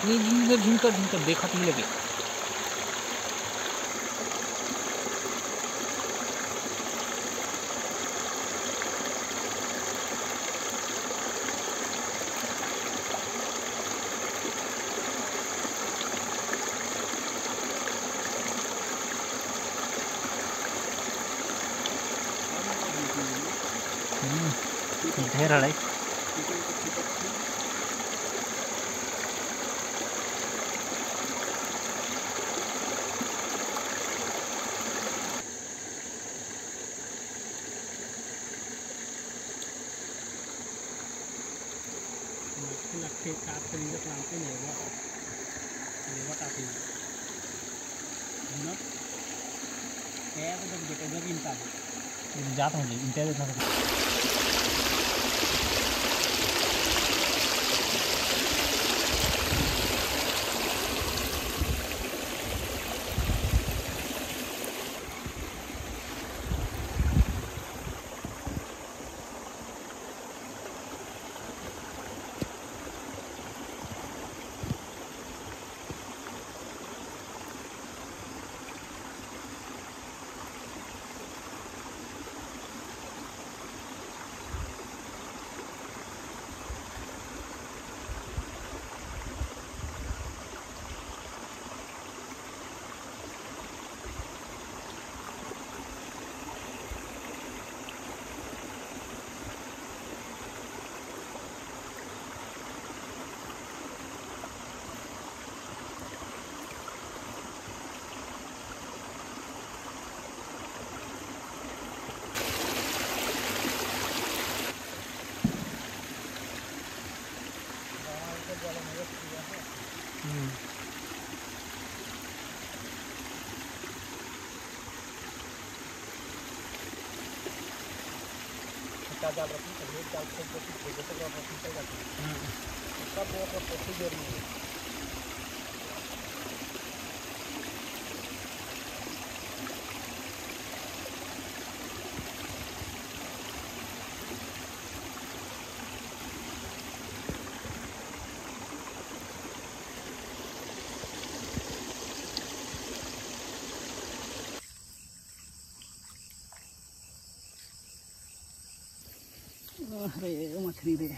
ये झुमकर झुमकर देखा तो लगे। ढेर है लगते काट कर इधर प्लांट नहीं होगा लेवा काफी ना है तो जब बेटे जब इनका ये जाता हूँ जी इनका इतना जाल रखी है जाल से जो कि जैसे कि आप निकल जाते हैं उसका वो प्रोसीजर नहीं है। अरे मछली रे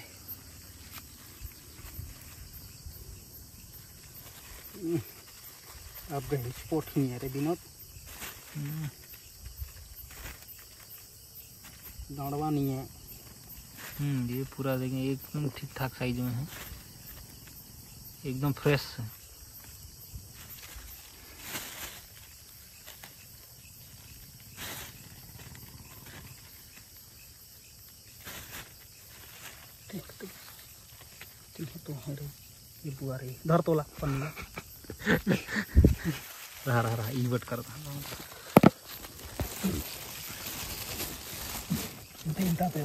अब गई स्पॉट ही है रे विनोद दाड़वा नहीं है। ये पूरा देखें एकदम ठीक ठाक साइज में है एकदम फ्रेश है। तो हरे ये बुआ रही धर तोला पन्नी रहा इवट कर देता पे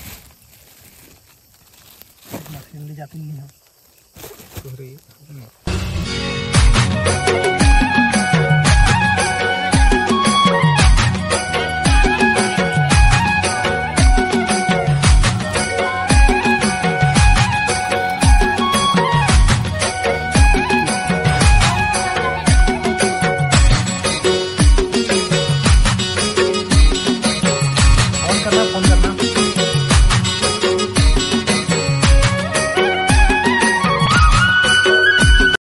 मशीन ले जाती नहीं है।